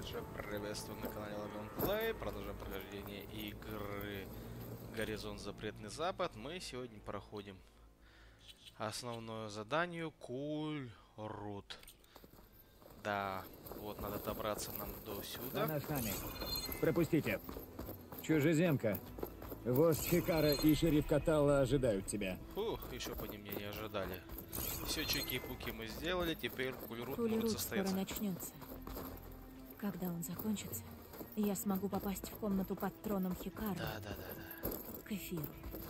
же приветствую на канале Лагон Play. Продолжаем прохождение игры Горизонт Запретный Запад. Мы сегодня проходим основное задание Кульрут. Да, вот надо добраться нам до сюда. Она с нами. Пропустите. Чужеземка. Вождь Хикара и шериф Катала ожидают тебя. Фух, еще по ним не ожидали. Все чики-пуки мы сделали, теперь Кульрут может Кульрут состояться. скоро начнется. Когда он закончится, я смогу попасть в комнату под троном Хикара Да. к эфиру.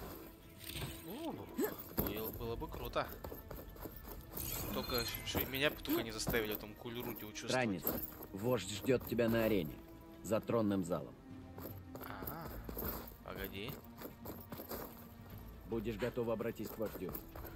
Было бы круто. Только меня только не заставили в этом Кульруте участвовать. Странница, вождь ждет тебя на арене, за тронным залом. Ага, погоди. Будешь готов обратись к вождю.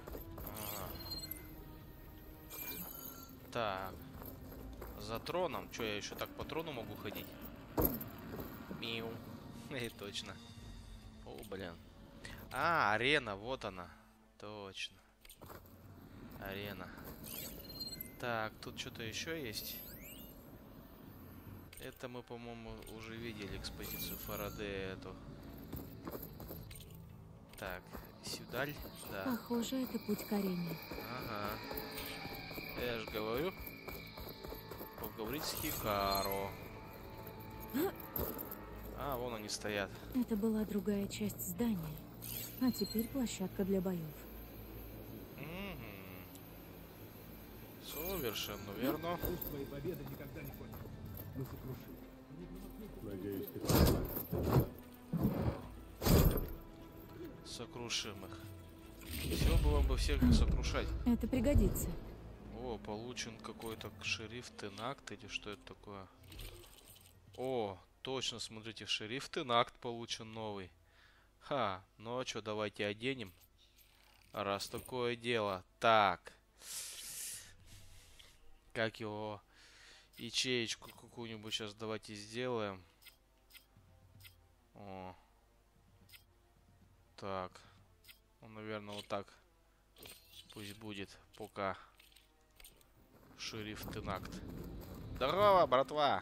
Так. За троном. Че, я еще так по трону могу ходить? Миу. И точно. О, блин. А, арена, вот она. Точно. Арена. Так, тут что-то еще есть. Это мы, по-моему, уже видели экспозицию Фарадея эту. Так, сюда. Да. Похоже, это путь к арене. Ага. Я же говорю. Поговорить с Хикаро. А, вон они стоят. Это была другая часть здания. А теперь площадка для боев. Совершенно верно. Твоей победы никогда не кончится. Мы сокрушим. Надеюсь, ты Сокрушим их. Все было бы всех сокрушать. Это пригодится. О, получен какой-то шериф Тенакт или что это такое? О, точно, смотрите, шериф Тенакт получен новый. Ха, ну а что, давайте оденем. Раз такое дело. Так. Как его ячеечку какую-нибудь сейчас давайте сделаем. О. Так. Ну, наверное, вот так. Пусть будет пока. Шериф Тенакт. Здорово, братва!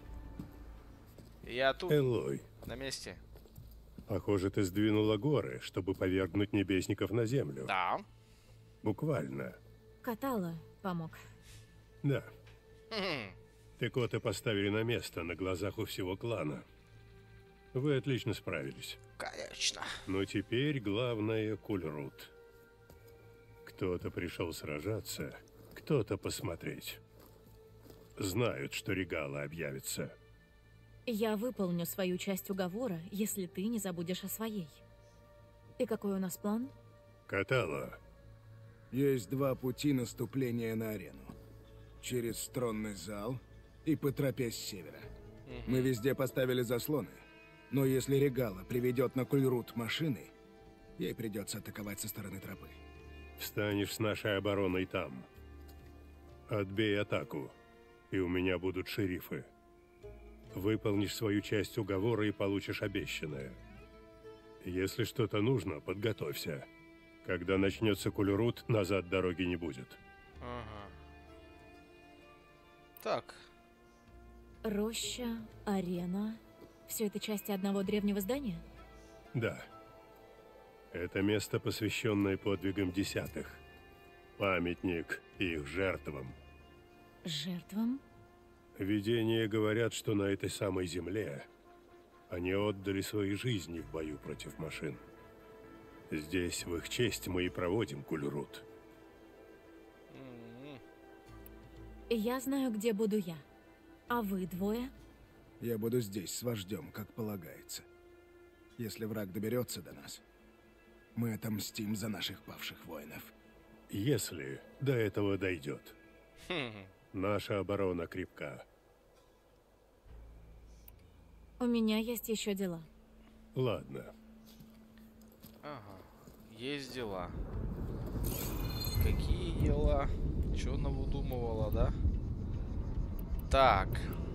Я тут, Элой, на месте. похоже, ты сдвинула горы, чтобы повергнуть небесников на землю. Да. Буквально. Катала помог. Да. Текоты поставили на место на глазах у всего клана. Вы отлично справились. Конечно. Но теперь главное Кульрут. Кто-то пришел сражаться, кто-то посмотреть. Знают, что Регала объявится. Я выполню свою часть уговора, если ты не забудешь о своей. И какой у нас план? Катала, Есть два пути наступления на арену. Через тронный зал и по тропе с севера. Мы везде поставили заслоны, но если Регала приведет на Кульрут машины, ей придется атаковать со стороны тропы. встанешь с нашей обороной там. Отбей атаку, и у меня будут шерифы. Выполнишь свою часть уговора и получишь обещанное. Если что-то нужно, подготовься. Когда начнется Кульрут, назад дороги не будет. Ага. Так. Роща, арена. Все это части одного древнего здания? Да. Это место, посвященное подвигам десятых. Памятник их жертвам. Жертвам? Видения говорят, что на этой самой земле они отдали свои жизни в бою против машин. Здесь в их честь мы и проводим Кульрут. Я знаю, где буду я. А вы двое? Я буду здесь с вождем, как полагается. Если враг доберется до нас, мы отомстим за наших павших воинов. Если до этого дойдет. Наша оборона крепка. У меня есть еще дела. Ладно. Ага. Есть дела. Какие дела? Чё она выдумывала, да? Так.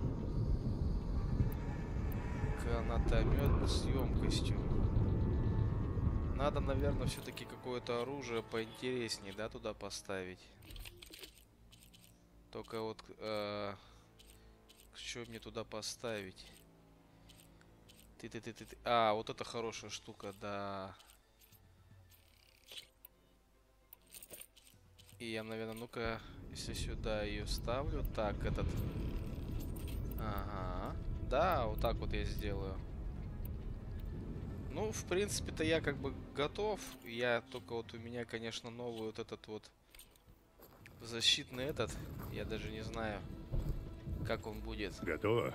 Гранатомет с емкостью. Надо, наверное, все-таки какое-то оружие поинтереснее, да, туда поставить. Только вот что мне туда поставить? Ты. А, вот это хорошая штука, да. И я, наверное, ну-ка, если сюда ее ставлю. Так, этот... Ага. Да, вот так вот я сделаю. Ну, в принципе-то я как бы готов. Я только вот у меня, конечно, новый вот этот вот защитный этот. Я даже не знаю, как он будет. Готово?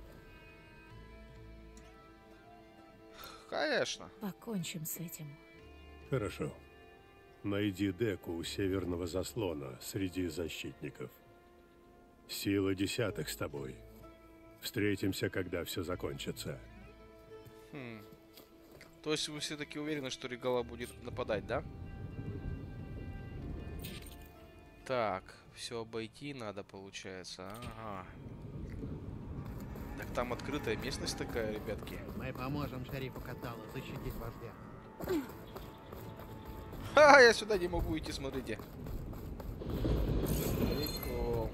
Конечно. Покончим с этим. Хорошо. Найди Деку у северного заслона среди защитников. Сила десятых с тобой. Встретимся, когда все закончится. То есть вы все-таки уверены, что Регала будет нападать, да? Так, все обойти надо, получается. Ага. Так там открытая местность такая, ребятки. Мы поможем шерифу Каталу защитить вождя. Ха, я сюда не могу идти, смотрите. Прикол.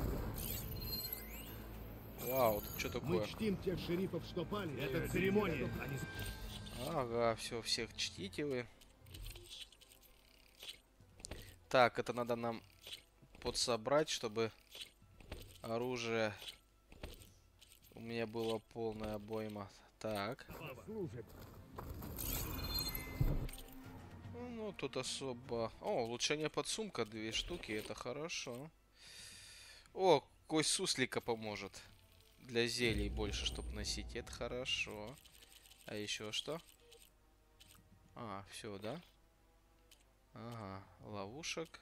Вау, тут что такое? Мы чтим тех шерифов, что пали. Это церемония. Ага, все, всех чтите вы. Так, это надо нам подсобрать, чтобы оружие у меня было полная обойма. Так. Ну, тут особо... О, улучшение подсумка, 2 штуки, это хорошо. О, кость суслика поможет. Для зелий больше, чтобы носить, это хорошо. А еще что? А, все, да? Ага, ловушек.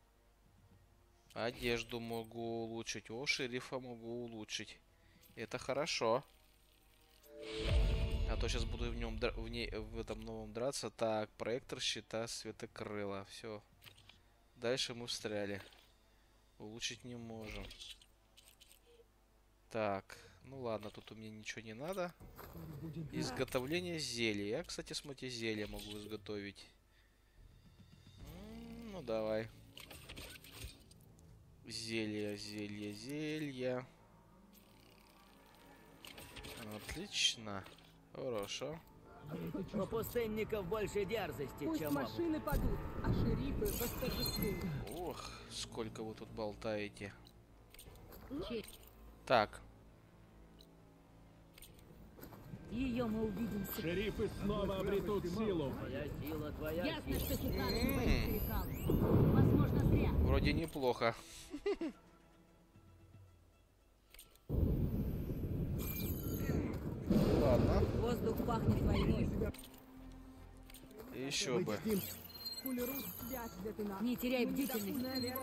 Одежду могу улучшить. О, шерифа могу улучшить. Это хорошо. А то сейчас буду в нем в этом новом драться. Так, проектор щита светокрыла. Все. Дальше мы встряли. Улучшить не можем. Так, ну ладно, тут у меня ничего не надо. Изготовление зелья. Я, кстати, смотрите, зелья могу изготовить. Ну, давай. Зелья. Отлично. Хорошо. У пустынников больше дерзости, Пусть чем машины падут, а шерифы восторжествуют. Ох, сколько вы тут болтаете. Так. Ее мы увидим. Шерифы снова обретут силу. Твоя сила, твоя Ясно, сила. что Хикара не боится Регала. Возможно, зря. Вроде неплохо. Ладно. Воздух пахнет войной. Еще бы. Не теряй бдительность.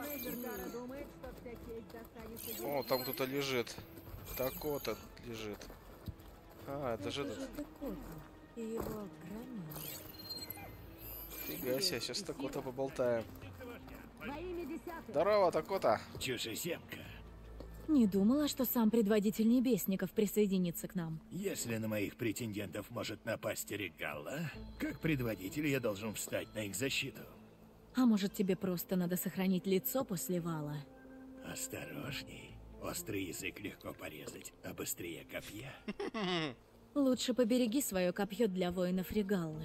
О, там кто-то лежит. Так-то лежит. А, это же... Дакота и его громила. Фига себе, сейчас Такота поболтаем. Во имя десятых. Здорово, Такота. Чужеземка, Не думала, что сам предводитель небесников присоединится к нам. если на моих претендентов может напасть Регала, как предводитель я должен встать на их защиту. А может, тебе просто надо сохранить лицо после вала? Осторожней. Острый язык легко порезать, а быстрее копья. Лучше побереги свое копье для воинов Регаллы.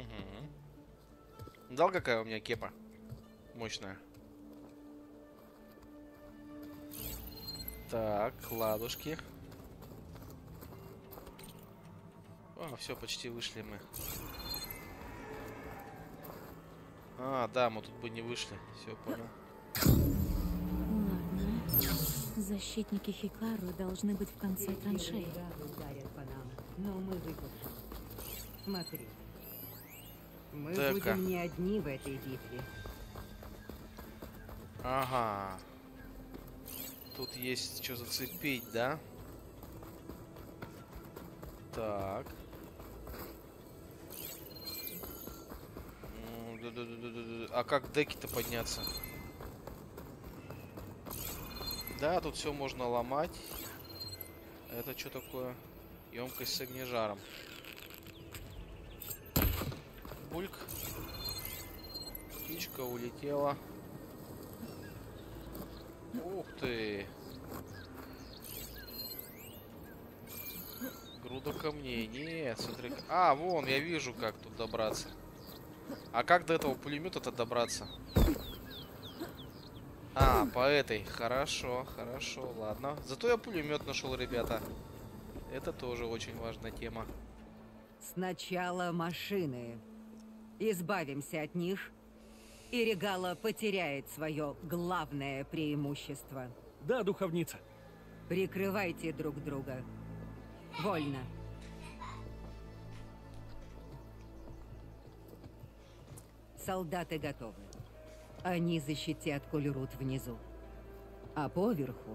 Дал, какая у меня кепа? Мощная. Так, ладушки. О, все, почти вышли мы. А, да, мы тут бы не вышли. Все, понял. Ладно. Защитники Хикару должны быть в конце траншеи. Ударят по нам, но мы выпустим. Смотри. Мы Так-ка. будем не одни в этой битве. Ага. Тут есть что зацепить, да? Так. А как деки-то подняться? Да, тут все можно ломать. Это что такое? Емкость с огнежаром. Бульк. Птичка улетела. Ух ты. Груда камней. Нет, смотри. А, вон, я вижу, как тут добраться. А как до этого пулемета-то добраться? А, по этой. Хорошо, хорошо, ладно. Зато я пулемет нашел, ребята. Это тоже очень важная тема. Сначала машины. Избавимся от них, и Регала потеряет свое главное преимущество. Да, духовница. Прикрывайте друг друга. Вольно. Солдаты готовы. Они защитят Кульрут внизу. А поверху...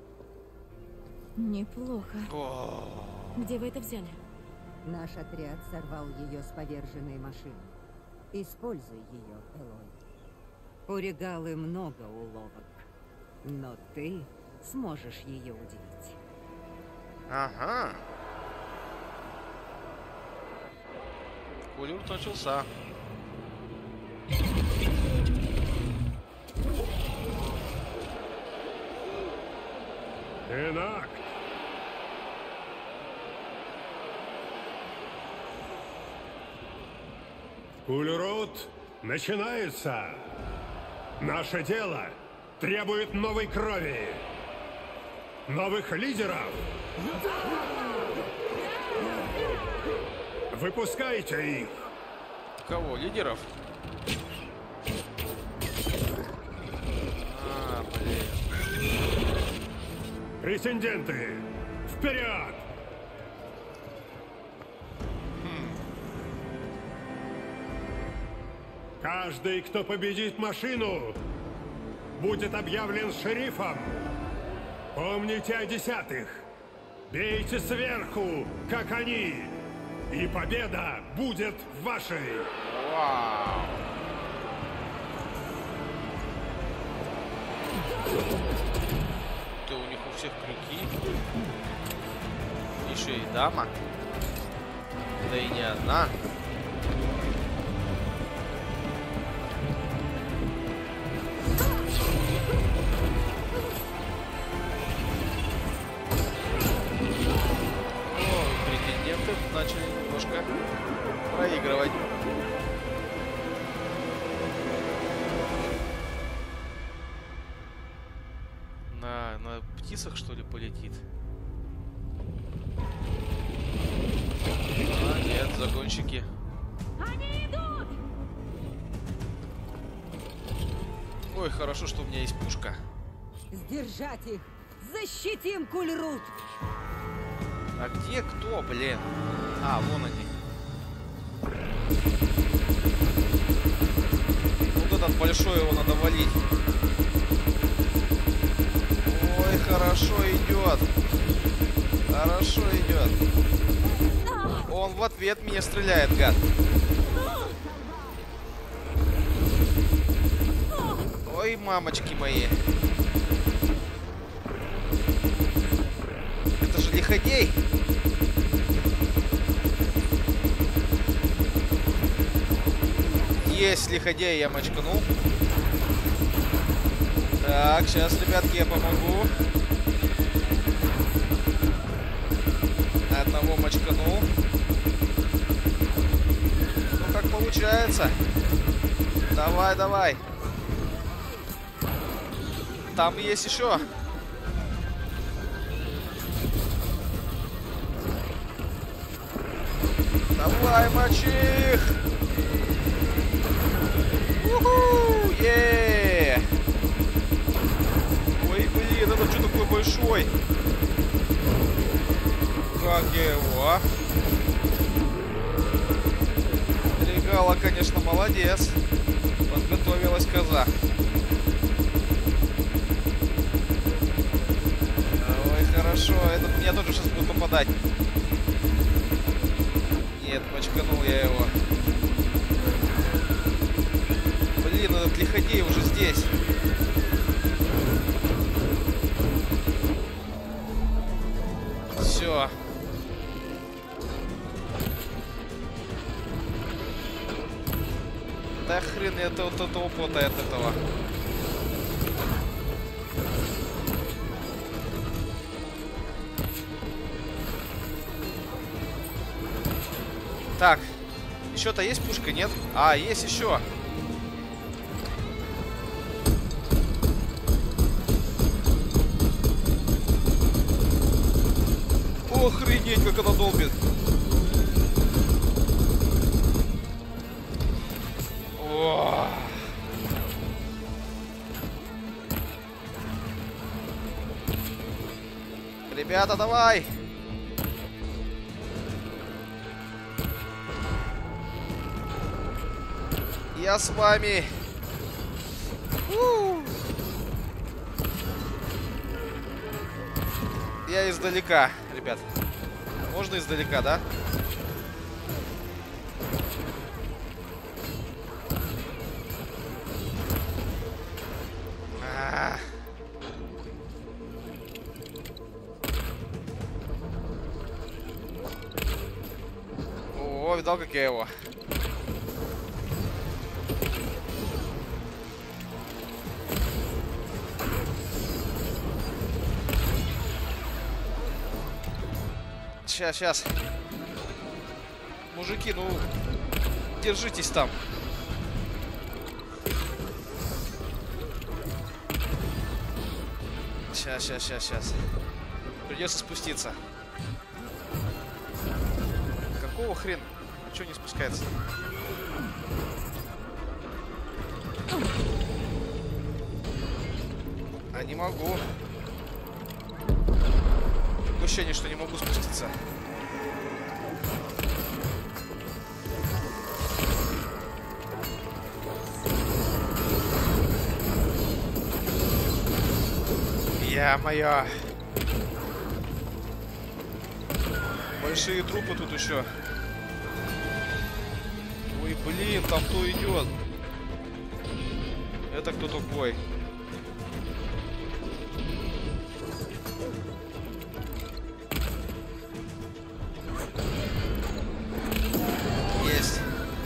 Неплохо. Где вы это взяли? Наш отряд сорвал ее с поверженной машины. Используй ее, Элой. У Регалы много уловок. Но ты сможешь ее удивить. Ага. Кульрут начался. Энакт! Кульрут начинается! Наше дело требует новой крови! Новых лидеров! Выпускайте их! Кого? Лидеров? А, блин. Претенденты, вперед! Каждый, кто победит машину, будет объявлен шерифом. Помните о 10-х. Бейте сверху, как они. И победа будет вашей. Вау. Да у них у всех крюки. Еще и дама. Да и не одна. Начали немножко проигрывать. На птицах, что ли, полетит? А, нет, загонщики. Они идут! Ой, хорошо, что у меня есть пушка. Сдержать их! Защитим Кульрут! А где кто, блин? А, вон они. Вот этот большой, его надо валить. Ой, хорошо идет. Хорошо идет. Он в ответ меня стреляет, гад. Ой, мамочки мои. Это же лиходей. Есть лиходей, я мочканул. Так, сейчас, ребятки, я помогу. Одного мочканул. Ну, как получается. Давай, давай. Там есть еще. Давай, мочи их. Уху! Е! Ой, блин, это что такой большой? Как я его? Регала, конечно, молодец. Подготовилась коза. Ой, хорошо. Этот меня тоже сейчас будет попадать. Нет, мочканул я его. Блин, этот лиходей уже здесь. Все. Да хрен это вот этого пота от этого. Так. Еще-то есть пушка, нет? А, есть еще. Охренеть, как она долбит. О! Ребята, давай! Я с вами. Я издалека, ребят. Можно издалека, да? О, видал, как я его. Сейчас. Мужики, ну, держитесь там. Сейчас. Придется спуститься. Какого хрена? А чё не спускается? А не могу. Такое ощущение, что не могу спуститься. Я-моё. Большие трупы тут еще. Ой, блин, там кто идет? Это кто такой? Есть.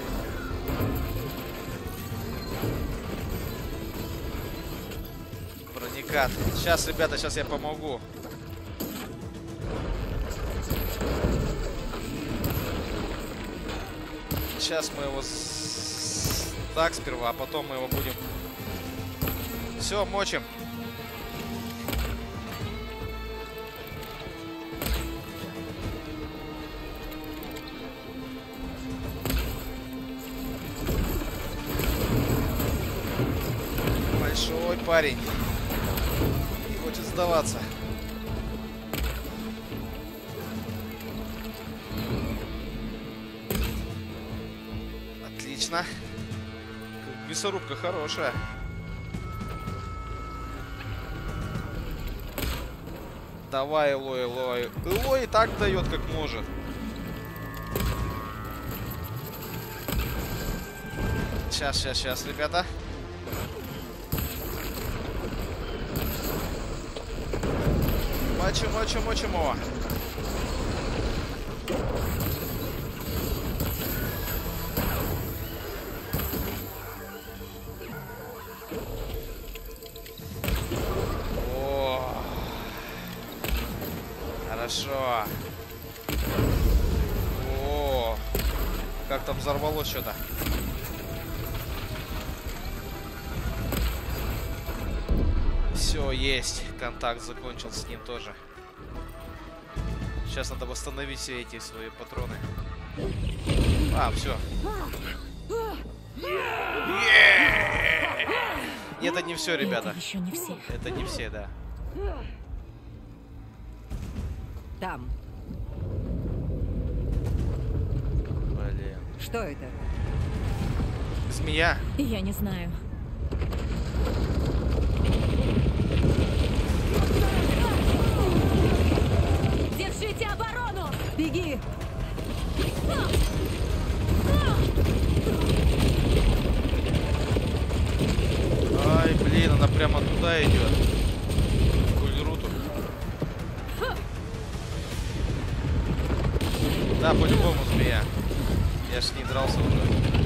Проникат. Сейчас, ребята, сейчас я помогу. Сейчас мы его так сперва, а потом мы его будем. Все, мочим. Большой парень. Не хочет сдаваться. Отлично. Мясорубка хорошая. Давай, Элой. Элой и так дает, как может. Сейчас, ребята. Мочим его. Хорошо. О, как там взорвалось что-то. Все, есть. Контакт закончился с ним тоже. Сейчас надо восстановить все эти свои патроны. А, все. Нет, это не все, ребята. Это еще не все. Это не все, да. Там. Блин. Что это? Змея. Я не знаю. Держите оборону! Беги! Ай, блин, она прямо туда идет. К Ульруту. Да, по-любому змея. Я ж с ней дрался уже.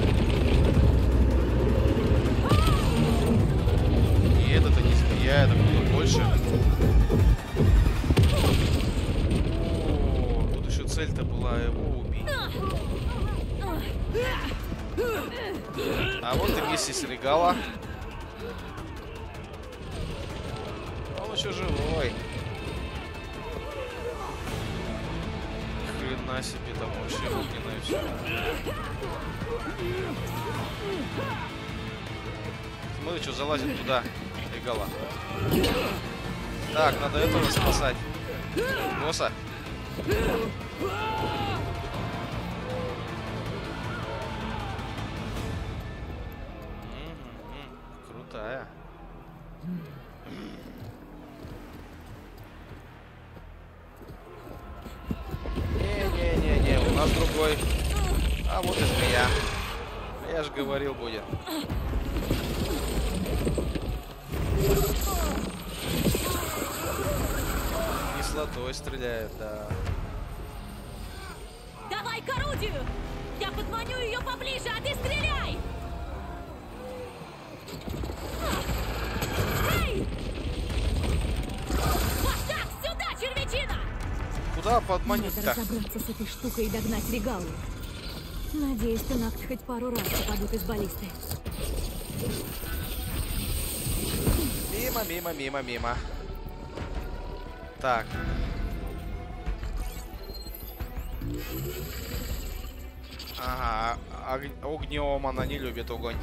Нет, это не змея, это кто-то больше. О, тут еще цель-то была его убить. А вот и миссис Регала. Он еще живой. Хрена себе, там вообще огненное все. Смотри, что залазит туда. Регала. Так, надо этого спасать. Босса. Крутая. Не-не-не-не, у нас другой. А вот и змея. Я же говорил, будет. Кислотой стреляет, да. Давай к орудию! Я подманю ее поближе, а ты стреляй! Эй! Вот так, сюда, червячина! Куда подманить-то? Надо разобраться с этой штукой и догнать Регалу. Надеюсь, Тенакт хоть пару раз попадут из баллисты. Мимо. Так. Ага, огнем она не любит огонь.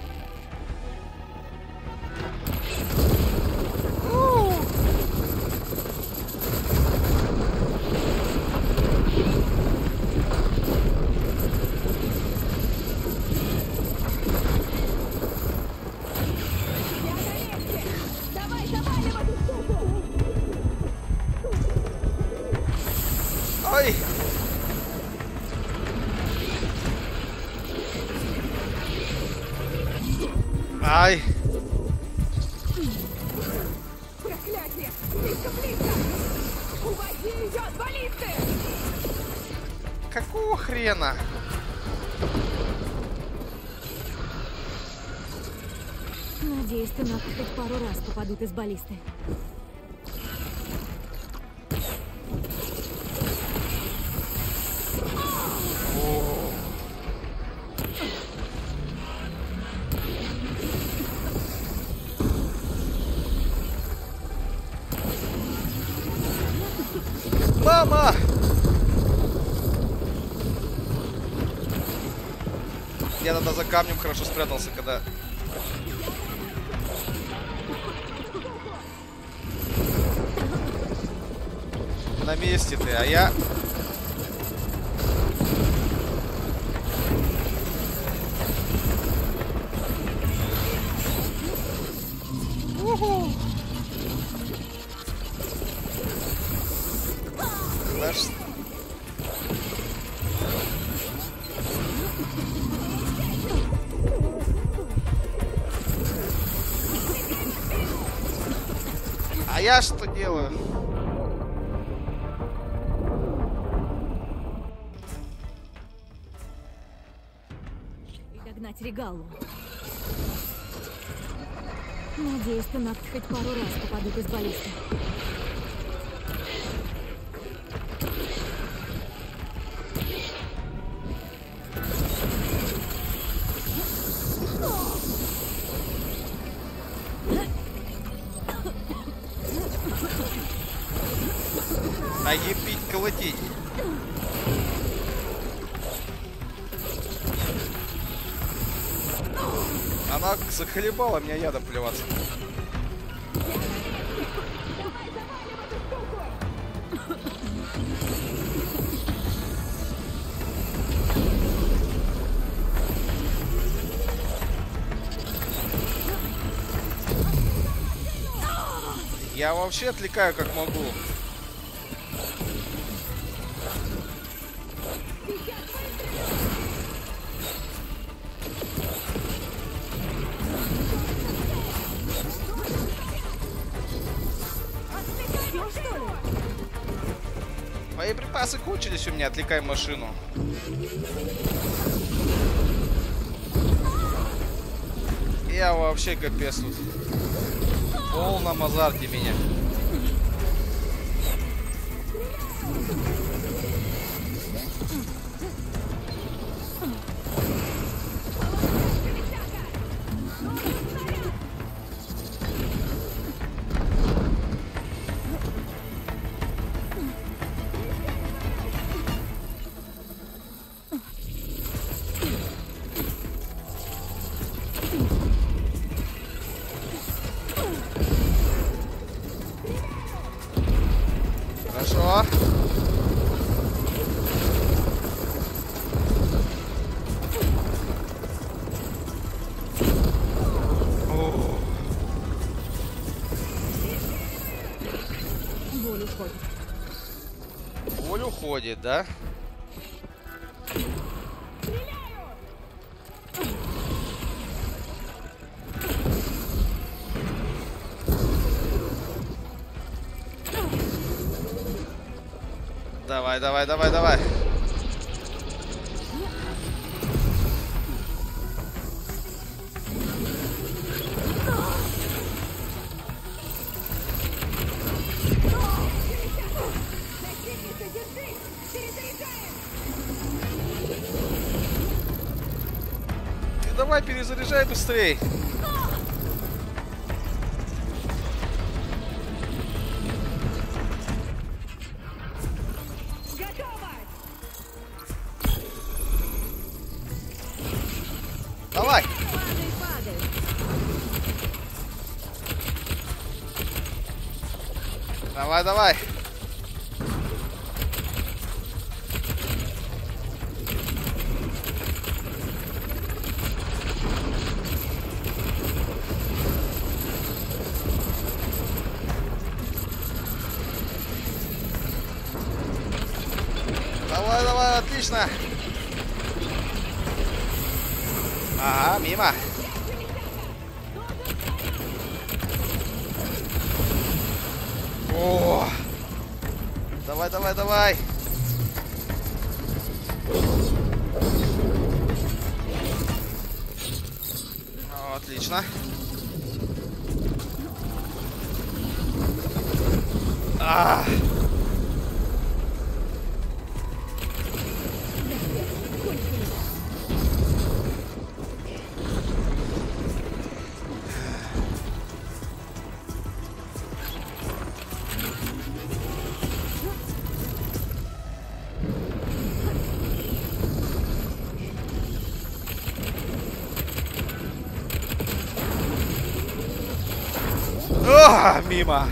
Ой! Ай! Проклятие! Слишком близко! Увози ее от баллисты! Какого хрена? Надеюсь, Тенакт хоть пару раз попадут из баллисты. Мама! Я тогда за камнем хорошо спрятался, когда... На месте ты, а я... Уху! Наш... А я что делаю? И догнать Регалу. Надеюсь, Тенакт хоть пару раз попадут из баллисты. А ебить, колотить. Она захлебала меня ядом плеваться. Я вообще отвлекаю как могу. Боеприпасы кончились у меня, отвлекаем машину. Я вообще капец тут. В полном азарте меня. уходит, да? Давай, давай, давай, давай. Ты давай перезаряжай быстрей. Давай! Давай, давай! Давай, давай, отлично! Ага, мимо. О! Давай, давай, давай. О, отлично. А! О, мимо.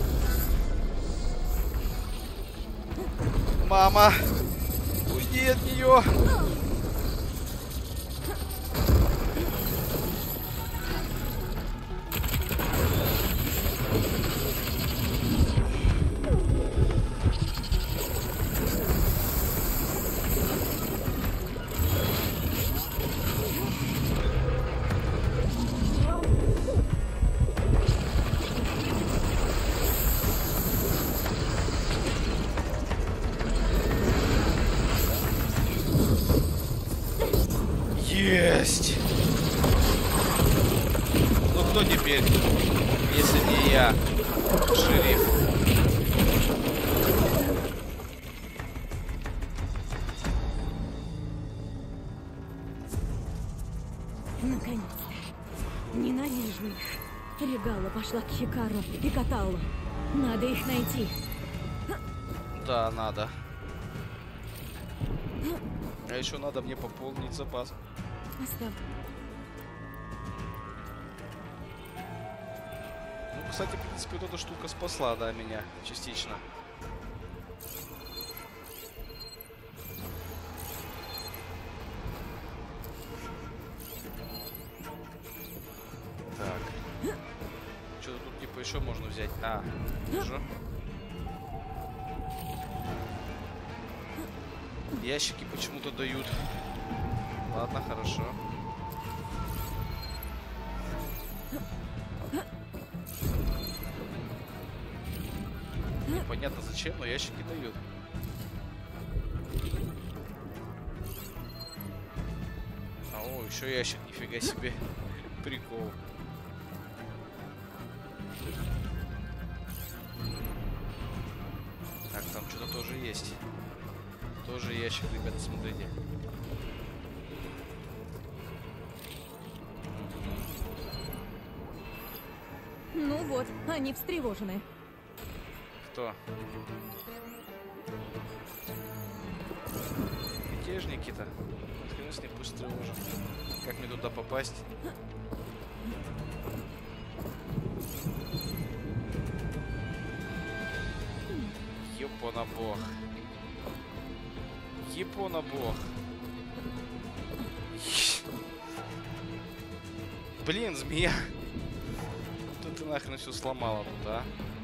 Мама, уйди от нее. Есть! Ну кто теперь, если не я, шериф? Наконец-то. Ненавижу их. Регала пошла к Хикару и Каталлу. Надо их найти. Да, надо. А еще надо мне пополнить запас. Оставь. Ну, кстати, в принципе, вот эта штука спасла, да, меня частично. Так. Что-то тут типа еще можно взять. А, вижу. Ящики почему-то дают. Ладно, хорошо. Непонятно зачем, но ящики дают. О, еще ящик, нифига себе. Прикол. Так, там что-то тоже есть. Тоже ящик, ребята, смотрите. Ну вот, они встревожены. Кто? Мятежники-то. Хрен с них, пусть встревожен. Как мне туда попасть? Ёпана-бог. Япона-бог. Блин, змея. Тут ты нахрен все сломала тут, а?